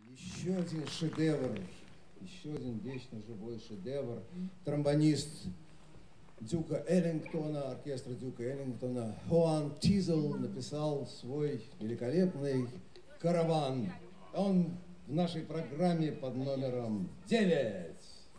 Еще один шедевр, еще один вечно живой шедевр. Тромбонист Дюка Эллингтона, оркестра Дюка Эллингтона, Хуан Тизел написал свой великолепный «Караван». Он в нашей программе под номером 9.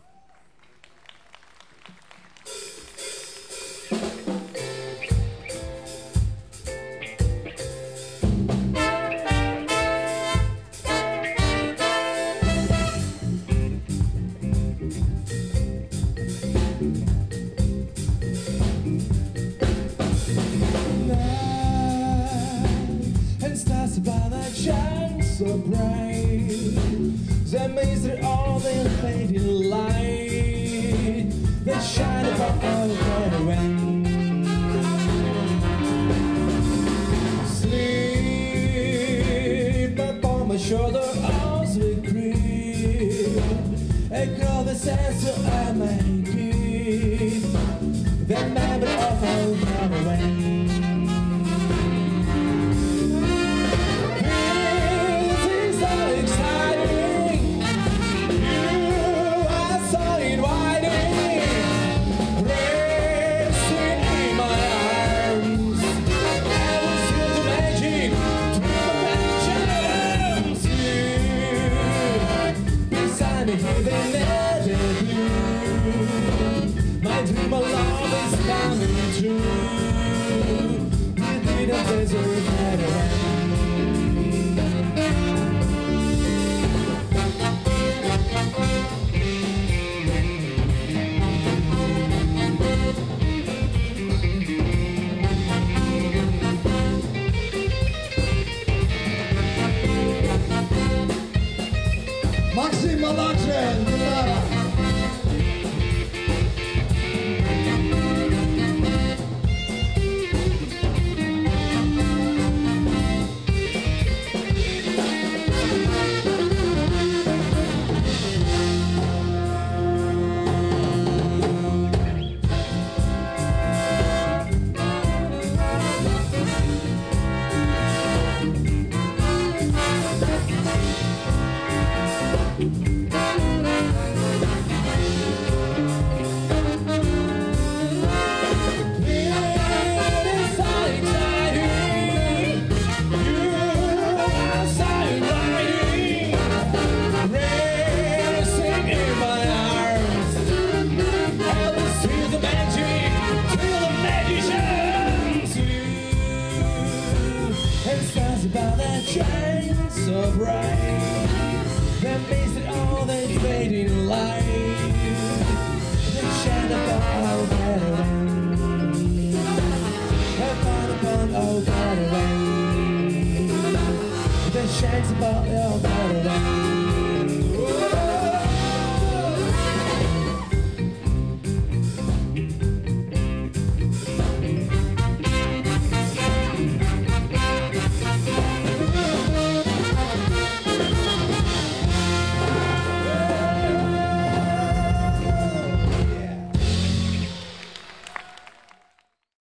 So bright, that means that all the fading light that shine above our caravan. Sleep upon my shoulder as we creep across the sands so I may keep the memory of our caravan. My dream of love is coming true. We need a desert caravan. Максим Малакшин, гитара. About that shine so bright, that makes it all that fading light that shine upon our caravan, upon our caravan, that shines upon our caravan.